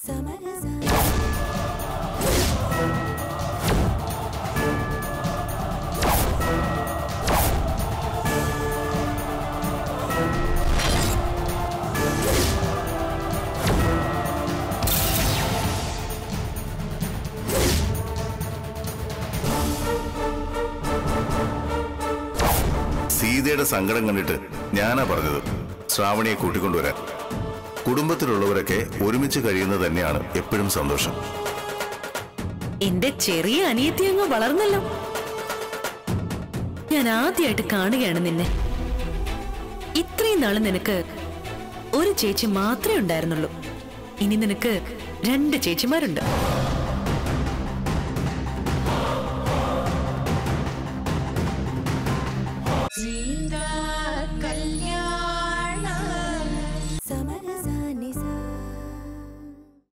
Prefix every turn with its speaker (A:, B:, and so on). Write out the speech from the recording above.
A: സീതയുടെ സങ്കടം കണ്ടിട്ട് ഞാനാ പറഞ്ഞത് ശ്രാവണിയെ കൂട്ടിക്കൊണ്ടുവരാൻ. കുടുംബത്തിലുള്ളവരൊക്കെ ഒരുമിച്ച് കഴിയുന്നത് തന്നെയാണ് എപ്പോഴും സന്തോഷം.
B: എന്റെ ചെറിയ അനിയത്തി അങ്ങ് വളർന്നല്ലോ. ഞാൻ ആദ്യമായിട്ട് കാണുകയാണ് നിന്നെ. ഇത്രയും നാള് നിനക്ക് ഒരു ചേച്ചി മാത്രമേ ഉണ്ടായിരുന്നുള്ളൂ. ഇനി നിനക്ക് 2 ചേച്ചിമാരുണ്ട്.